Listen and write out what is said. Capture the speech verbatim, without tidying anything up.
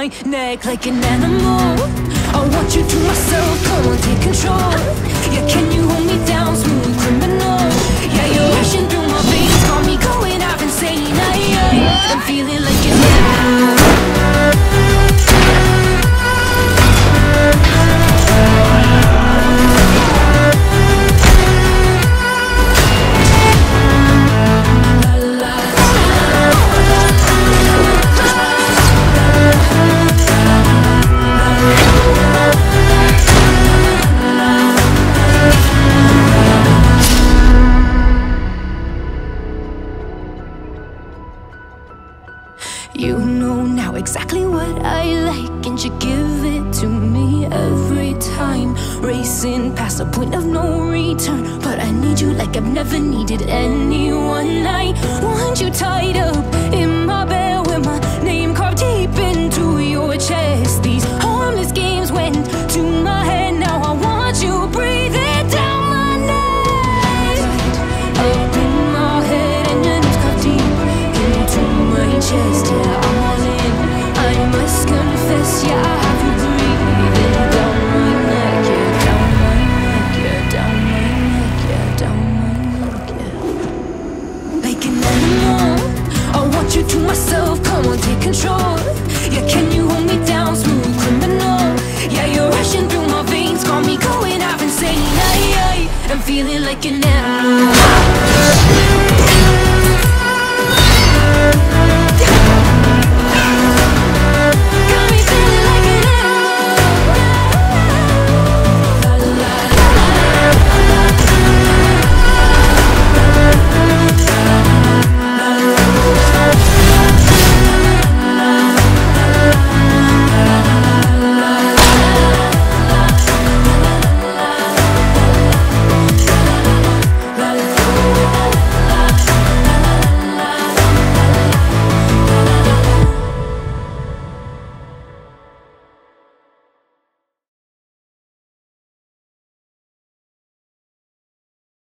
my neck like an animal. I want you to myself, come on, take control. Yeah, can you hold me down, smooth criminal? Yeah, you're rushing through my veins, got me going out insane. I, I, I'm feeling like an animal. You know now exactly what I like, and you give it to me every time. Racing past the point of no return, but I need you like I've never needed anyone. I want you tied up in my bed with my name carved deep into your chest. These harmless games went to my head, now I want you breathing down my neck. Up in my head and your name's carved deep into my chest. Yeah, I'm all in, I must confess. Yeah, I have you breathing down my neck. Yeah, down my neck. Yeah, down my neck. Yeah, down my neck. Yeah. Like an animal, I want you to myself, come on, take control. Yeah, can you hold me down, smooth criminal? Yeah, you're rushing through my veins, got me going out insane. I, I, I'm feeling like an animal.